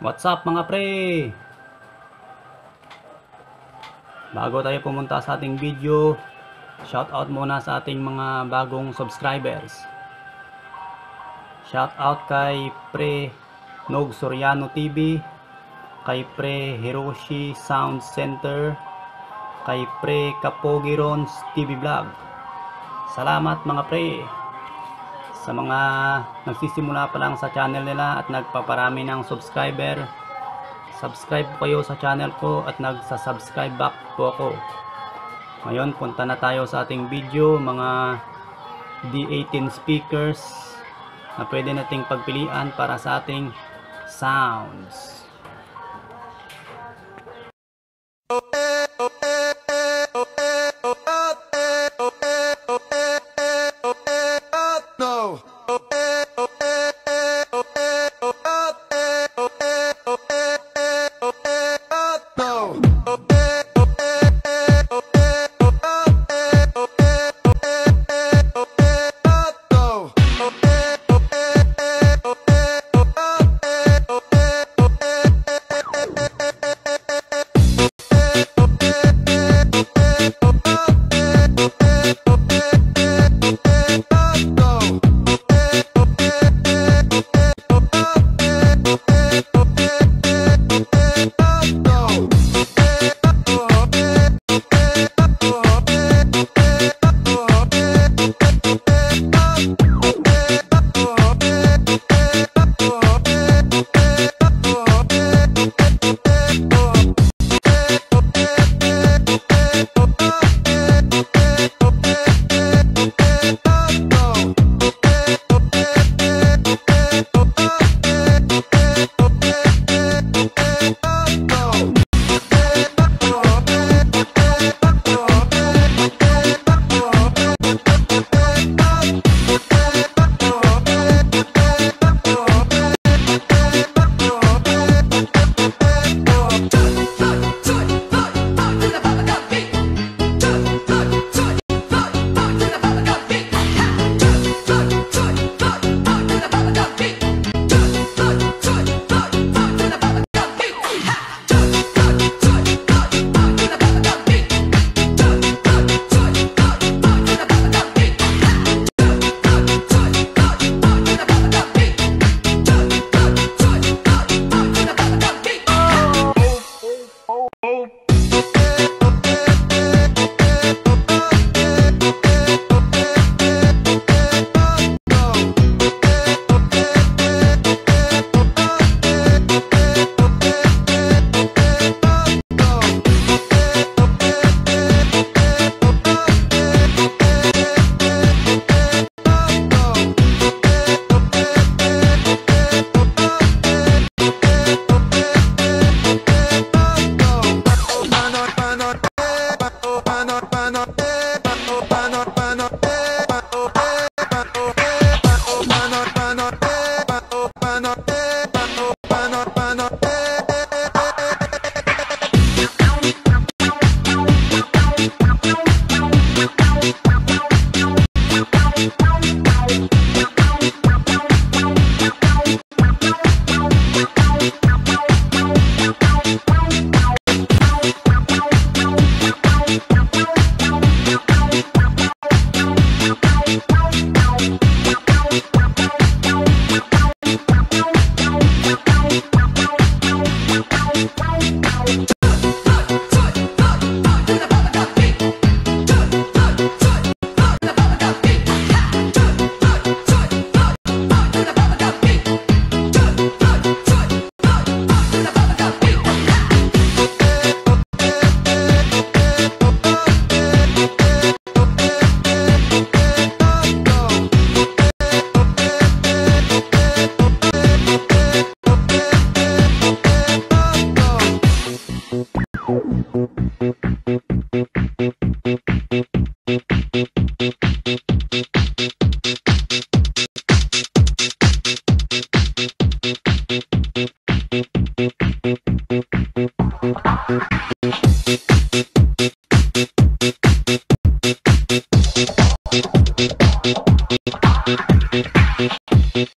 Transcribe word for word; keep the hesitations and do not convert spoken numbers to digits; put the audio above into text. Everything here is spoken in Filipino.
What's up mga pre? Bago tayo pumunta sa ating video, shoutout muna sa ating mga bagong subscribers. Shoutout kay Pre Nog Soriano T V, kay Pre Hiroshi Sound Center, kay Pre Kapogirons T V Vlog. Salamat mga pre sa mga nagsisimula pa lang sa channel nila at nagpaparami ng subscriber. Subscribe po kayo sa channel ko at nagsa-subscribe back po ako. Ngayon punta na tayo sa ating video, mga D eighteen speakers na pwede nating pagpilian para sa ating sounds.